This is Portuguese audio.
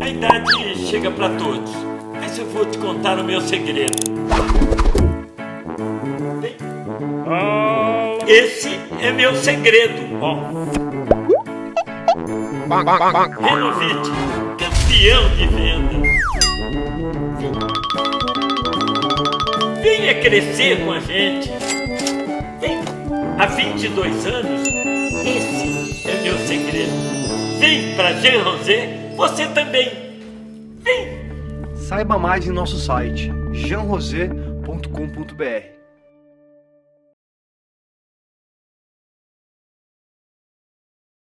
idade chega para todos, mas eu vou te contar o meu segredo. Esse é meu segredo, ó. Renovite, campeão de vendas. Venha crescer com a gente. Vem, há 22 anos, esse é meu segredo. Vem para Jean Rosé, você também. Vem! Saiba mais em nosso site jeanrosé.com.br.